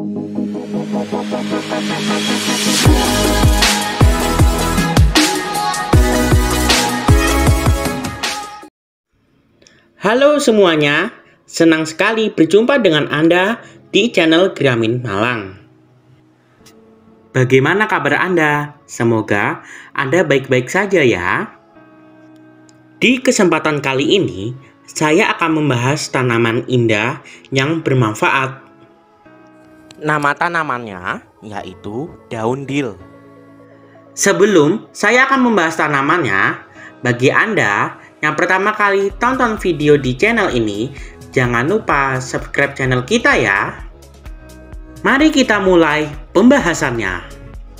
Halo semuanya, senang sekali berjumpa dengan Anda di channel Gramin Malang. Bagaimana kabar Anda? Semoga Anda baik-baik saja ya. Di kesempatan kali ini, saya akan membahas tanaman indah yang bermanfaat. Nama tanamannya yaitu daun dil. Sebelum saya akan membahas tanamannya, bagi Anda yang pertama kali tonton video di channel ini, jangan lupa subscribe channel kita ya. Mari kita mulai pembahasannya.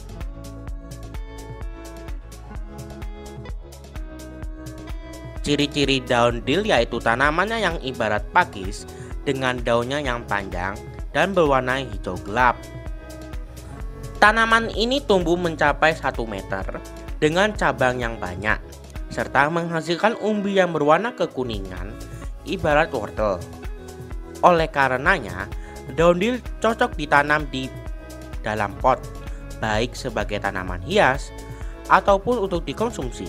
Ciri-ciri daun dil yaitu tanamannya yang ibarat pakis dengan daunnya yang panjang dan berwarna hijau gelap. Tanaman ini tumbuh mencapai 1 meter dengan cabang yang banyak serta menghasilkan umbi yang berwarna kekuningan ibarat wortel. Oleh karenanya, daun dil cocok ditanam di dalam pot, baik sebagai tanaman hias ataupun untuk dikonsumsi.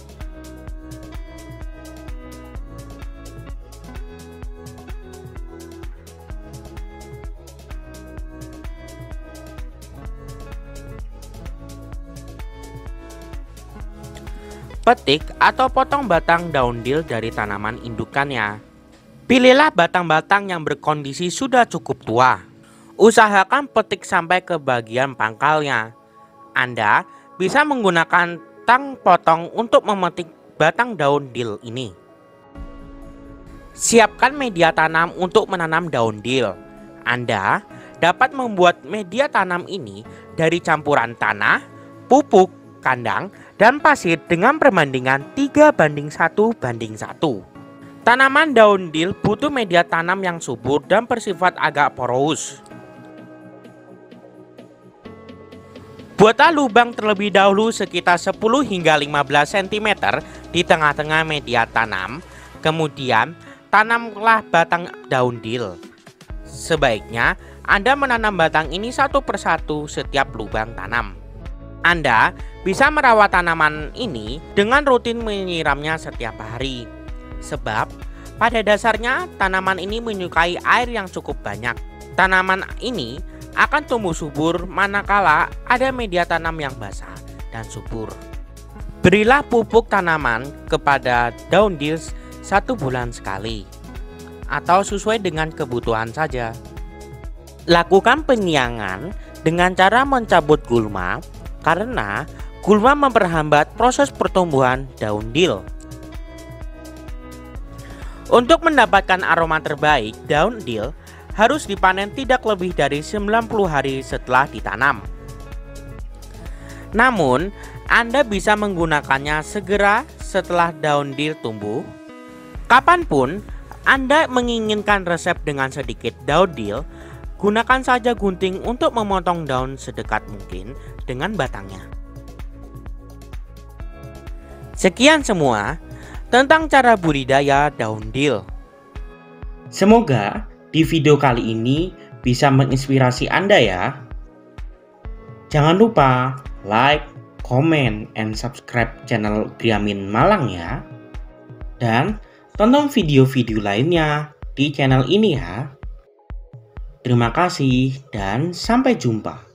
Petik atau potong batang daun dil dari tanaman indukannya. Pilihlah batang-batang yang berkondisi sudah cukup tua. Usahakan petik sampai ke bagian pangkalnya. Anda bisa menggunakan tang potong untuk memetik batang daun dil ini. Siapkan media tanam untuk menanam daun dil. Anda dapat membuat media tanam ini dari campuran tanah, pupuk, kandang, dan pasir dengan perbandingan 3:1:1. Tanaman daun dil butuh media tanam yang subur dan bersifat agak porous. Buatlah lubang terlebih dahulu sekitar 10 hingga 15 cm di tengah-tengah media tanam. Kemudian tanamlah batang daun dil. Sebaiknya Anda menanam batang ini satu persatu setiap lubang tanam. Anda bisa merawat tanaman ini dengan rutin menyiramnya setiap hari. Sebab pada dasarnya tanaman ini menyukai air yang cukup banyak. Tanaman ini akan tumbuh subur manakala ada media tanam yang basah dan subur. Berilah pupuk tanaman kepada daun dil 1 bulan sekali atau sesuai dengan kebutuhan saja. Lakukan penyiangan dengan cara mencabut gulma, karena gulma memperhambat proses pertumbuhan daun dil. Untuk mendapatkan aroma terbaik, daun dil harus dipanen tidak lebih dari 90 hari setelah ditanam. Namun, Anda bisa menggunakannya segera setelah daun dil tumbuh. Kapanpun Anda menginginkan resep dengan sedikit daun dil, gunakan saja gunting untuk memotong daun sedekat mungkin dengan batangnya. Sekian semua tentang cara budidaya daun dil. Semoga di video kali ini bisa menginspirasi Anda ya. Jangan lupa like, comment, and subscribe channel Gramin Malang ya. Dan tonton video-video lainnya di channel ini ya. Terima kasih dan sampai jumpa.